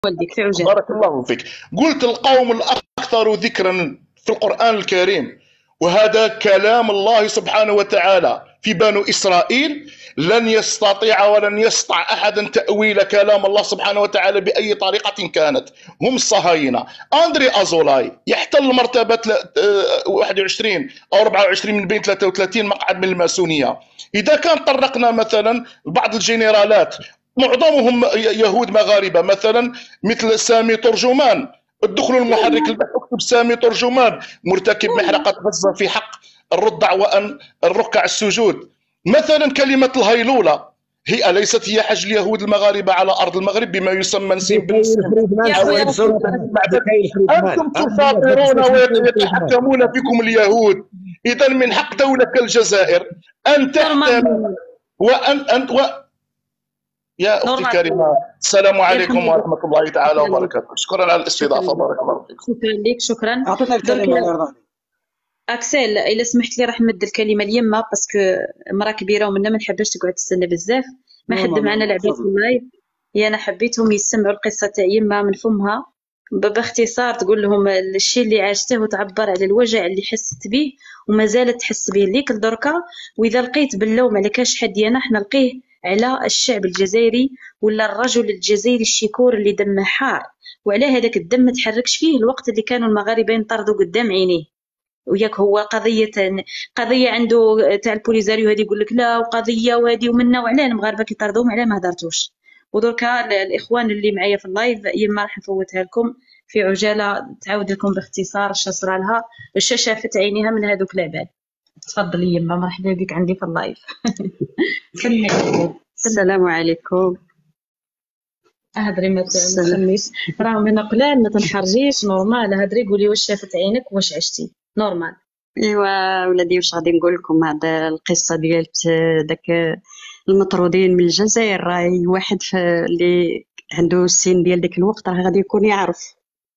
والديك في عجالة. بارك الله فيك. قلت القوم الأكثر ذكرا في القرآن الكريم، وهذا كلام الله سبحانه وتعالى في بنو إسرائيل. لن يستطيع ولن يستطع أحدا تأويل كلام الله سبحانه وتعالى بأي طريقة كانت. هم الصهاينة. أندري أزولاي يحتل مرتبة 21 أو 24 من بين 33 مقعد من الماسونية. إذا كان طرقنا مثلا بعض الجنرالات معظمهم يهود مغاربة، مثلا مثل سامي ترجمان، الدخل المحرك البحث اكتب سامي ترجمان مرتكب محرقة غزة في حق الرضع وأن الركع السجود. مثلا كلمة الهيلولة هي أليست هي حج اليهود المغاربة على أرض المغرب بما يسمى نسيم بن أنتم تساطرون ويتحكمون بكم اليهود. إذا من حق دولة كالجزائر أن تحتمي يا أختي الكريمة. السلام عليكم ورحمة الله تعالى وبركاته. شكرا على الاستضافة. بارك الله فيكم. شكرا لك. شكرا. أعطينا الكلمة الله يرضى عليك. أكسل إلا سمحت لي راح نمد الكلمة اليمة باسكو مرا كبيرة ومنا ما نحبش تقعد تستنى بزاف. ما حد معنا لعبات اللايف. أنا حبيتهم يسمعوا القصة تاع يمة من فمها باختصار، تقول لهم الشيء اللي عاشته وتعبر على الوجع اللي حست به وما زالت تحس به ليك لدركا. وإذا لقيت باللوم على كاش حد ديالنا حنا نلقيه على الشعب الجزائري ولا الرجل الجزائري الشكور اللي دمه حار، وعلى هذاك الدم ما تحركش فيه الوقت اللي كانوا المغاربه ينطردوا قدام عينيه. وياك هو قضيه عنده تاع البوليزاريو هذه يقول لك لا، وقضيه وهذه ومنا، وعلاه المغاربه كيطردوهم علاه ما هدرتوش. ودركا الاخوان اللي معايا في اللايف يما راح نفوتها لكم في عجاله تعاود لكم باختصار اش صرا لها، اش شافت عينيها من هذوك العباد. تفضلي يما، مرحبا بك عندي في اللايف. السلام عليكم. هضري ما تخميش، راه من قلال ما تنحرجيش، نورمال هضري قولي واش شافت عينك واش عشتي نورمال. ايوا ولادي واش غادي نقول لكم، هذا القصه ديال داك المطرودين من الجزائر، راهي واحد اللي عنده السن ديال داك الوقت راه غادي يكون يعرف،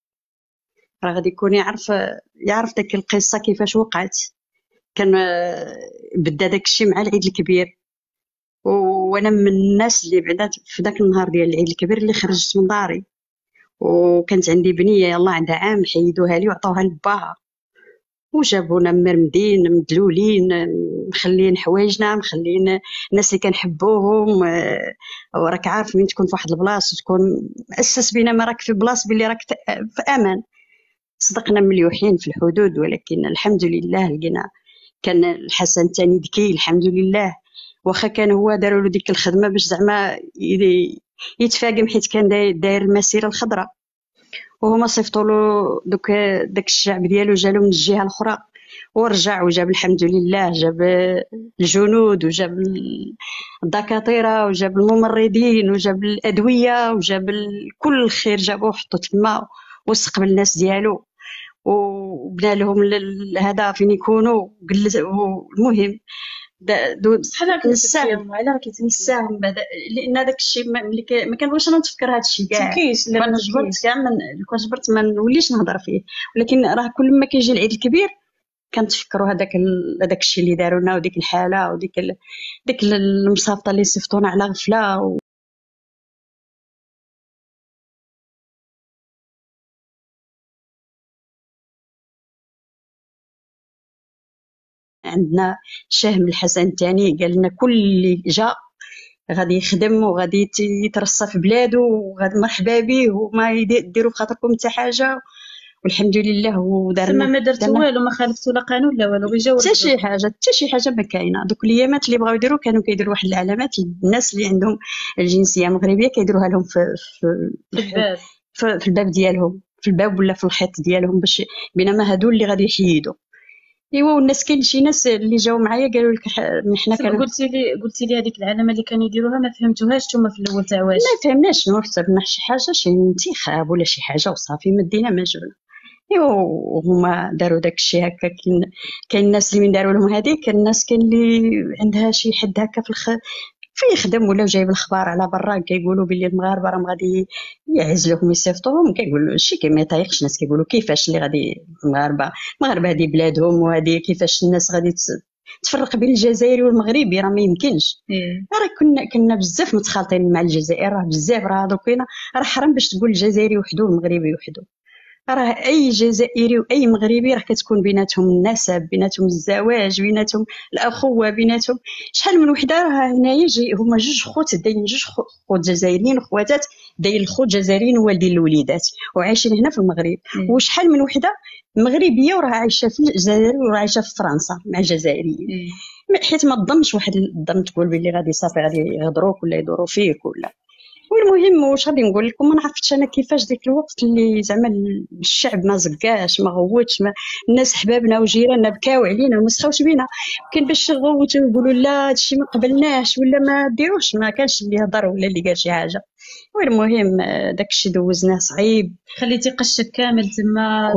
يعرف داك القصه كيفاش وقعت. كان بدا داك الشيء مع العيد الكبير، وانا من الناس اللي بعدا في داك النهار ديال العيد الكبير اللي خرجت من داري، وكانت عندي بنيه يلاه عندها عام، حيدوها لي وعطوها لباها وجابونا مرمدين مدلولين مخلين حوايجنا، مخلين الناس اللي كنحبوهم. وراك عارف من تكون في واحد البلاصه تكون اسس بينا ما راك في بلاصه باللي راك في امان. صدقنا مليوحين في الحدود، ولكن الحمد لله لقينا كان الحسن الثاني ذكي الحمد لله، واخا كان هو داروا له ديك الخدمه باش زعما يتفاقم، حيت كان داير المسيره الخضراء، وهما صيفطوا له داك الشعب ديالو جالو من الجهه الاخرى، ورجع وجاب الحمد لله، جاب الجنود وجاب الدكاتره وجاب الممرضين وجاب الادويه وجاب كل الخير، جابوه حطو تما واستقبل الناس ديالو وبنى لهم هذا فين يكونوا. المهم نساهم على نساهم بعدا، لان داك الشيء ما كنبغيش انا نتفكر هذا الشيء كاع، انا جبرت كاع جبرت ما نوليش نهضر فيه. ولكن راه كل ما كيجي العيد الكبير كنتفكروا هذاك الشيء اللي داروا لنا، وديك الحاله ديك المصافطه اللي صيفطونا على غفله. عندنا شهم الحسن الثاني قال لنا كل اللي جا غادي يخدم وغادي يترصى في بلاده وغادي مرحبا به وما يديروا خاطركم حتى حاجه، والحمد لله. ودارنا ما درتوا والو، ما خالفتوا لا قانون لا والو، غير جاوا حتى شي حاجه ما كاينه. دوك الايامات اللي بغاو يديروا كانوا كيديروا واحد العلامات الناس اللي عندهم الجنسيه المغربيه كيديروها لهم في الباب ديالهم، في الباب ولا في الحيط ديالهم، باش بينما هادو اللي غادي يحيدوا. ايوا والناس كاين شي ناس اللي جاو معايا قالوا لك حنا قلتي لي هذيك العلامه اللي كانوا يديروها ما فهمتوهاش نتوما في الاول تاع واش؟ ما فهمناش، ما حسبنا شي حاجه شي انتخاب ولا شي حاجه وصافي مدينا ما جبنا. ايوا هما داروا داك الشيء هكا. كاين الناس اللي من داروا لهم هذيك، الناس كاين اللي عندها شي حد هكا في يخدم ولا جايب الخبار على برا، كيقولوا باللي المغاربه راهم غادي يعزلوهم يصيفطوهم، كيقولوا شي كما يطيقش الناس، كيقولوا كيفاش اللي غادي المغاربه هذه بلادهم وهذه كيفاش الناس غادي تفرق بين الجزائري والمغربي راه ما يمكنش. راه كنا بزاف متخالطين مع الجزائر، راه بزاف، راه دوكينا راه حرام باش تقول الجزائري وحده والمغربي وحده. راه اي جزائري واي مغربي راه كتكون بيناتهم النسب، بيناتهم الزواج، بيناتهم الاخوه، بيناتهم شحال من وحده. راه هنايا هما جوج خوت دايرين، جوج خوت جزائريين وخواتات دايرين، الخوت جزائريين والدين الوليدات وعايشين هنا في المغرب. وشحال من وحده مغربيه وراه عايشه في الجزائر وراه عايشه في فرنسا مع جزائريين. حيت ما تظنش واحد الظن تقول بلي غادي صافي غادي يغدروك ولا يدوروا فيك ولا. والمهم واش غادي نقول لكم، ما عرفتش انا كيفاش ديك الوقت اللي زعما الشعب ما زكاش ما غوتش، الناس حبابنا وجيراننا بكاو علينا وما سخاوش بينا. كان باش يغوتوا يقولوا لا هادشي ما قبلناش ولا ما ديروش، ما كانش اللي هضر ولا اللي قال شي حاجه. والمهم داكشي دوزناه صعيب. خليتي قشك كامل تما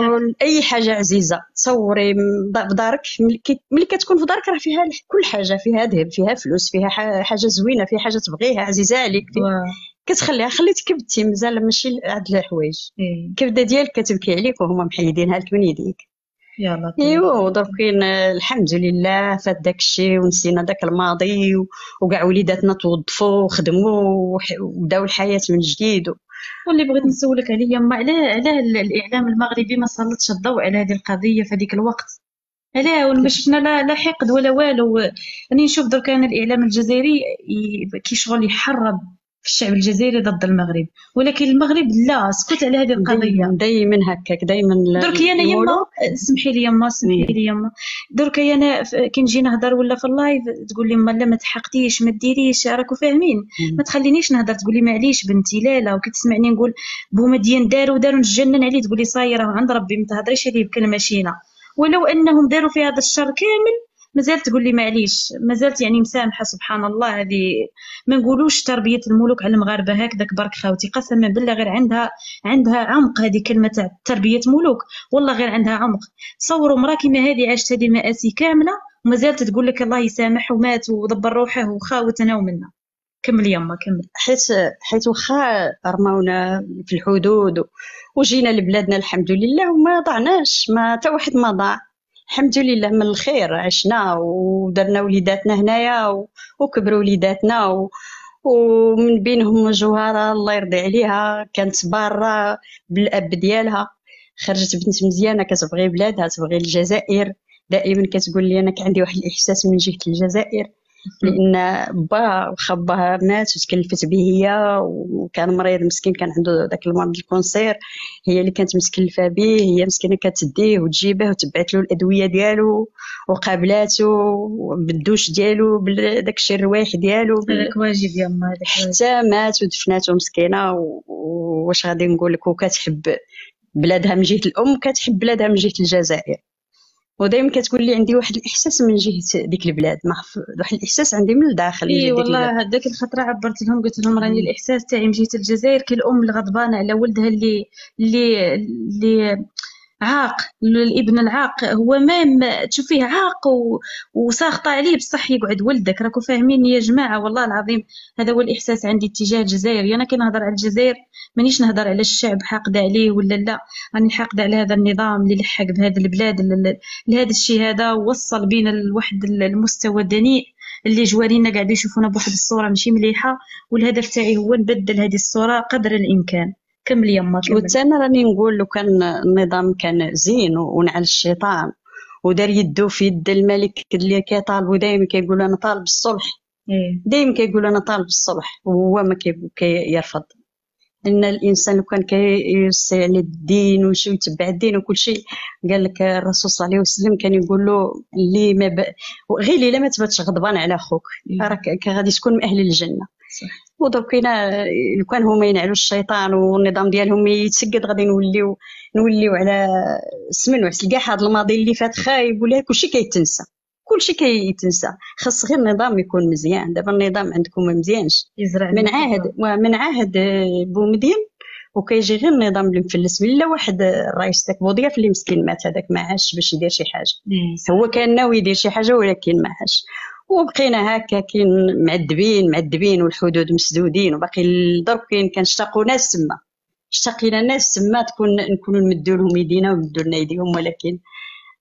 اي حاجه عزيزه تصوري بدارك، ملي كتكون في دارك راه فيها كل حاجه، فيها ذهب، فيها فلوس، فيها حاجه زوينه، فيها حاجه تبغيها عزيزه عليك، كتخليها. خليت كبتي مازال ماشي عاد الحوايج. الكبده ديالك كتبكي عليك وهما محيدينها لك من يديك. يلا ايوا دركين الحمد لله فات داكشي ونسينا داك الماضي وكاع وليداتنا توظفوا وخدموا وبداو الحياه من جديد. واللي بغيت نسولك عليا ما علاه الاعلام المغربي ما سلطش الضوء على هذه القضيه في هذيك الوقت؟ علاه وما شفنا لا حقد ولا والو؟ راني نشوف درك انا الاعلام الجزائري كي شغل يحرض في الشعب الجزائري ضد المغرب، ولكن المغرب لا سكت على هذه القضيه. دائما هكاك دائما. درك انا يما سمحي لي يما، سمحي لي يما، درك انا كي نجي نهضر ولا في اللايف تقول لي لا ما تحقتيش ما ديريش، راكو فاهمين، ما تخلينيش نهضر، تقول لي معليش بنتي لا وكي تسمعني نقول بوما ديال داروا نتجنن عليه، تقول لي صاير راه عند ربي ما تهضريش عليه بكلمه شينه، ولو انهم داروا في هذا الشر كامل مازال تقول لي معليش، مازالت يعني مسامحه. سبحان الله، هذه ما نقولوش تربيه الملوك على المغاربه هكذاك برك خاوتي، قسما بالله غير عندها عمق هذه كلمه تاع تربيه ملوك، والله غير عندها عمق. تصوروا مرا كيما هذه عاشت هذه المآسي كامله ومازالت تقول لك الله يسامح ومات ودبر روحه وخاوتنا ومنا. كمل يما كمل. حيت واخا رماونا في الحدود وجينا لبلادنا الحمد لله وما ضعناش، ما حتى واحد ما ضاع الحمد لله، من الخير عشنا ودرنا وليداتنا هنايا وكبروا وليداتنا ومن بينهم جوهرة الله يرضي عليها كانت بارة بالأب ديالها، خرجت بنت مزيانة كتبغي بلادها تبغي الجزائر. دائما كتقول لي أنا كان عندي واحد الإحساس من جهة الجزائر، لان با واخا باه مات وتكلفت به هي وكان مريض مسكين، كان عنده داك المرض الكونسير، هي اللي كانت متكلفه به، هي مسكينه كتديه وتجيبه وتبعت له الادويه ديالو وقابلاته بالدوش ديالو بداكشي الروايح ديالو. هذاك واجب يما، هذاك حتى مات ودفناته مسكينه. واش غادي نقول لك، وكتحب بلادها من جهه الام، كتحب بلادها من جهه الجزائر. ودائما كتقول لي عندي واحد الاحساس من جهه ديك البلاد، واحد الاحساس عندي من الداخل. اي والله هذاك الخطره عبرت لهم قلت لهم راني الاحساس تاعي من جهه الجزائر كالام الغضبانه على ولدها اللي عاق، الابن العاق هو ما تشوفيه عاق وساخطه عليه بصح يقعد ولدك، راكو فاهمين يا جماعه؟ والله العظيم هذا هو الاحساس عندي تجاه الجزائر. انا كي نهضر على الجزائر مانيش نهضر على الشعب حاقد عليه ولا لا، راني حاقد على هذا النظام اللي لحق بهذه البلاد لهذا الشيء هذا، ووصل بين الواحد المستوى دنيء اللي جوارينا قاعد يشوفونا بواحد الصوره ماشي مليحه، والهدف تاعي هو نبدل هذه الصوره قدر الامكان. كمل يما كمل. وتانا راني نقول لو كان النظام كان زين ونعل الشيطان ودار يدو في يد الملك اللي كيطالبوا دائما كيقولوا انا طالب الصلح، دائما كيقولوا انا طالب الصلح وهو ما كيرفض. ان الانسان لو كان كيوصي على الدين وشي يتبع الدين وكل شيء، قال لك الرسول صلى الله عليه وسلم كان يقول له اللي ما غير الا ما تباتش غضبان على اخوك راك غادي تكون من اهل الجنه. صح. ودركينا لو كان هما ينعلوا الشيطان والنظام ديالهم يتسقط غادي نوليو على سمن وعسل. كاع هذا الماضي اللي فات خايب ولا كلشي كيتنسى، كلشي كيتنسى. خاص غير النظام يكون مزيان. دابا النظام عندكم ما مزيانش، من عهد بومدين وكيجي غير النظام اللي مفلس. بلا واحد الرئيس تاع بوضياف اللي مسكين مات، هذاك ما عاش باش يدير شي حاجه. هو كان ناوي يدير شي حاجه ولكن ما عاش، وبقينا هكا كاين معذبين والحدود مسدودين، وباقي الضرب كنشتاقوا ناس تما، اشتقينا ناس تما نكونوا نمدوا لهم يدينا ومدوا لنا يديهم، ولكن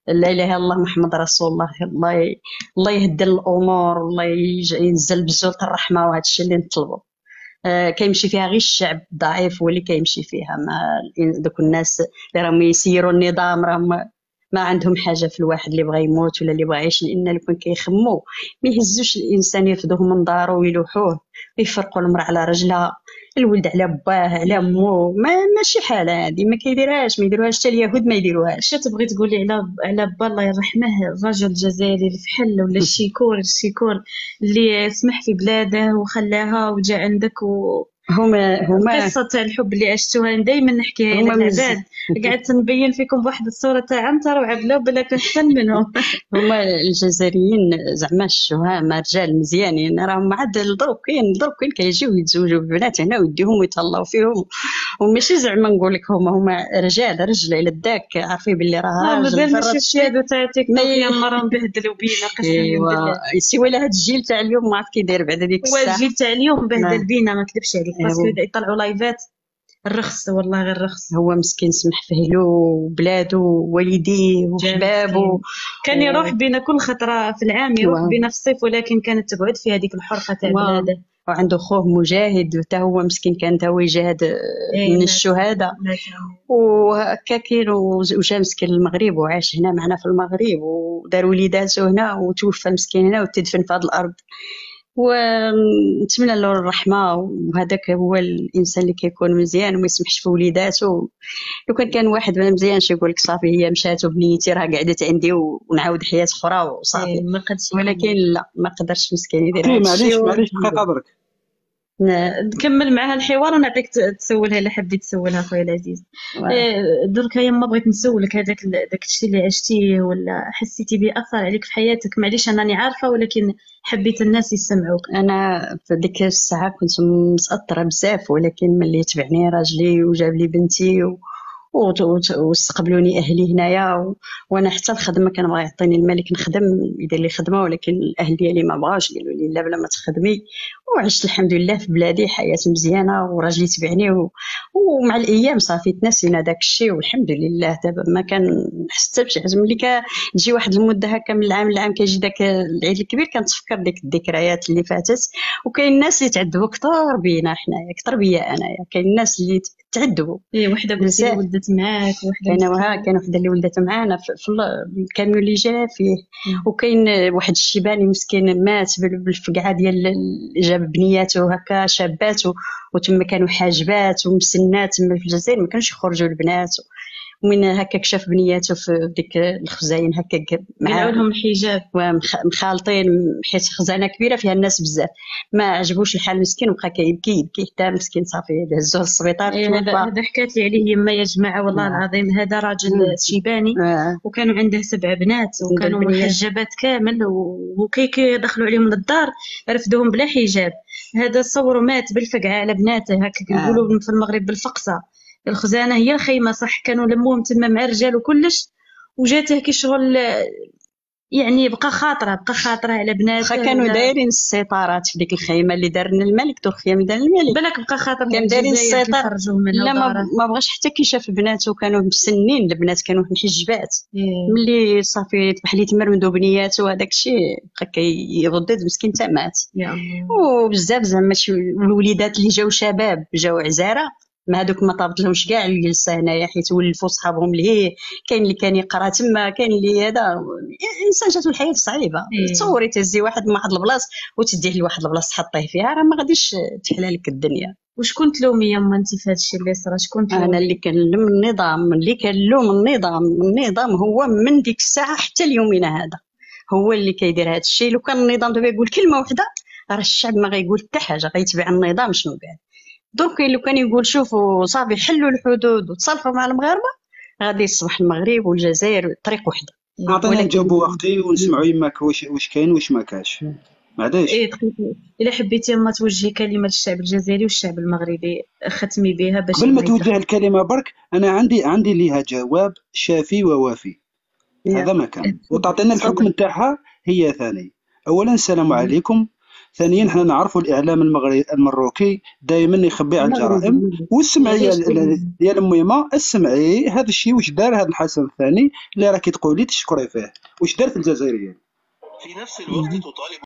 لا اله الا الله محمد رسول الله. الله يهدل الامور، والله ينزل بزول الرحمه، وهذا الشيء اللي نطلبه. كيمشي فيها غير الشعب الضعيف هو اللي كيمشي فيها، ما دوك الناس اللي راهم يسيروا النظام راهم ما عندهم حاجه في الواحد اللي بغى يموت ولا اللي بغى يعيش، لان لو كان كيخمو ما يهزوش الانسان يرفدوه من دارو ويلوحوه ويفرقوا المراه على رجلها، الولد على باه على مو، ماشي حاله هذه، ما كيديرهاش، ما يديروهاش حتى اليهود ما يديروهاش. اش تبغي تقولي على با الله يرحمه، الرجل الجزائري الفحل ولا الشيكور اللي سمح في بلاده وخلاها وجا عندك هما قصة تاع الحب اللي عشتوها دائما نحكيها للعباد، قعدت نبين فيكم بواحد الصورة تاع عنتر وعبلة بلاك احسن منهم. هما الجزائريين زعما الشهامة رجال مزيانين، راهم عاد دروك كاين كيجيو يتزوجوا ببنات هنا ويديهم ويتهلاو فيهم، وماشي زعما نقول لك هما رجل على داك عارفين باللي راه راجل. ماشي الشهادة تاع تيك توك يا مرا نبهدلوا بينا قسما بالله. سي ولا هاد الجيل تاع اليوم ما عرف كيداير بعد هذيك الساعة. هو الجيل تاع اليوم بهدل بينا ما كذبش عليك، باسكو يطلعوا لايفات الرخص، والله غير الرخص. هو مسكين سمح فيه له وبلادو ووالديه وحبابو، كان يروح بينا كل خطرة في العام، يروح بينا في الصيف، ولكن كانت تقعد في هذيك الحرقة تاع بلاده. وعنده خوه مجاهد وتا هو مسكين كان تا هو يجاهد من الشهداء، وهكا كاين وجا مسكين المغرب وعاش هنا معنا في المغرب ودار وليداته هنا وتوفى مسكين هنا وتدفن في هذه الارض، ونتمنى له الرحمه. وهذاك هو الانسان اللي كيكون مزيان وما يسمحش في وليداته. لو كان واحد ما مزيانش يقول لك صافي هي مشات وبنيتي راه قعدت عندي ونعاود حياه اخرى وصافي، ولكن لا ما قدرش مسكين يدير هذا الشيء. معليش دقيقه برك نكمل معها الحوار ونعطيك تسولها الا حبيت تسولها خويا العزيز. درك يما بغيت نسولك، داك الشيء اللي عشتيه ولا حسيتي به اثر عليك في حياتك، معليش انني عارفه ولكن حبيت الناس يسمعوك. انا في ديك الساعه كنت متاثره بزاف، ولكن ملي تبعني راجلي وجاب لي بنتي واستقبلوني اهلي هنايا، وانا حتى الخدمه كان بغا يعطيني الملك نخدم يدير لي خدمه، ولكن الاهل ديالي ما بغاوش، قالوا لي لا بلا ما تخدمي. وعشت الحمد لله في بلادي حياه مزيانه وراجلي تبعني ومع الايام صافي تنسينا داك الشيء والحمد لله. دابا ما كنحس حتى بشي حاجه، ملي كتجي واحد المده هكا من العام لعام كيجي داك العيد الكبير كنتفكر ديك الذكريات اللي فاتت. وكاين الناس اللي تعذبوا اكثر بينا حنايا، اكثر بيا انايا، كاين الناس اللي تعذبوا. وحده قلتي اللي ولدت معاك، وحده كان وحده اللي ولدت معانا في الكاميون اللي جا فيه، وكاين واحد الشيباني مسكين مات بالفقعه ديال جاب بنياته هكا شابات وتما كانوا حاجبات ومسنات تما في الجزائر ما كانوش يخرجوا البنات، ومن هكا كشف بنياته في ديك الخزاين هكا معاهم الحجاب مخالطين، حيت خزانه كبيره فيها الناس بزاف، ما عجبوش الحال مسكين وبقى كيبكي حتى مسكين صافي دهزوه للسبيطار. هذا حكات لي عليه يما يا جماعه والله العظيم. هذا راجل شيباني وكانوا عنده 7 بنات وكانوا محجبات كامل، وكي يدخلوا عليهم للدار رفدوهم بلا حجاب. هذا صوروا مات بالفقعه على بناته هكا كيقولوا في المغرب بالفقصه. الخزانه هي الخيمه صح، كانوا لموهم تما مع الرجال وكلش، وجاته كي شغل يعني بقى خاطره على بناته. كانوا دايرين السيطرات في ديك الخيمه اللي دار لنا الملك، دور خيام دار الملك بالك بقى خاطر كان دايرين السيطره. لا ما بغاش حتى كي شاف بناته كانوا مسنين، البنات كانوا محجبات. ملي صافي طبح لي تمرمدوا بنياته وهذاك الشيء بقى كيغدد مسكين تا مات. وبزاف زعما الوليدات اللي جاو شباب جاو عزاره ما هذوك ما طابت لهمش كاع الجلسه هنايا، حيت ولفوا صحابهم لهيه. كاين اللي كان يقرا تما، كاين اللي هذا الانسان جاتو الحياه صعيبه. تصوري تهزي واحد من واحد البلاصه وتديه لواحد البلاصه تحطيه فيها، راه ما غاديش تحلى لك الدنيا. وشكون تلومي يما انت في هذا الشيء اللي صرا؟ شكون تلومي؟ انا اللي كنلوم النظام، اللي كنلوم النظام هو من ديك الساعه حتى اليومنا هذا هو اللي كيدير هذا الشيء. لو كان النظام دابا يقول كلمه واحده راه الشعب ما غيقول حتى حاجه، غيتبع النظام شنو قال. دونك لو كان يقول شوفوا صافي حلوا الحدود وتصالحوا مع المغاربه غادي يصبح المغرب والجزائر طريق وحده. عطينا نجاوبوا وقتي ونسمعوا يماك واش كاين واش ما كاش. معليش الا حبيتي ما توجهي كلمه للشعب الجزائري والشعب المغربي ختمي بها باش قبل ما توجه الكلمه برك انا عندي ليها جواب شافي ووافي. هذا ما كان وتعطينا الحكم نتاعها هي ثاني. اولا السلام عليكم، ثانيا حنا نعرفوا الاعلام المروكي دائما يخبي على الجرائم، والسمعيه يا المهمه السمعي هذا الشيء واش دار هذا الحسن الثاني اللي راكي تقولي تشكري فيه، واش دار في الجزائريين؟ في نفس الوقت تطالب